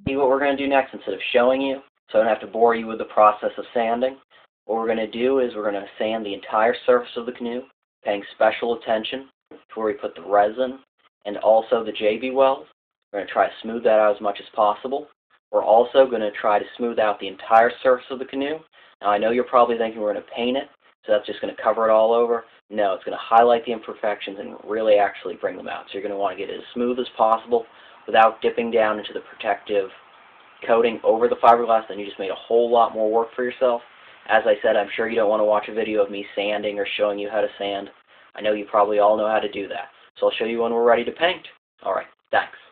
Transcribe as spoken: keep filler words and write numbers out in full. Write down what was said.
See what we're going to do next instead of showing you, so I don't have to bore you with the process of sanding. What we're going to do is we're going to sand the entire surface of the canoe, paying special attention to where we put the resin and also the J B welds. We're going to try to smooth that out as much as possible. We're also going to try to smooth out the entire surface of the canoe. Now I know you're probably thinking we're going to paint it, so that's just going to cover it all over. No, it's going to highlight the imperfections and really actually bring them out. So you're going to want to get it as smooth as possible without dipping down into the protective coating over the fiberglass. Then you just made a whole lot more work for yourself. As I said, I'm sure you don't want to watch a video of me sanding or showing you how to sand. I know you probably all know how to do that. So I'll show you when we're ready to paint. Alright, thanks.